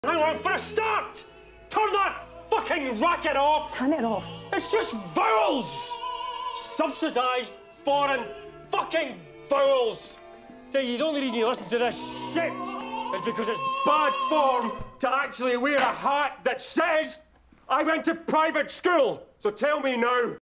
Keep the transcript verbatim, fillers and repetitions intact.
Hang on, for a start! Turn that fucking racket off! Turn it off. It's just vowels! Subsidised foreign fucking vowels! Tell you, the only reason you listen to this shit is because it's bad form to actually wear a hat that says I went to private school. So tell me now.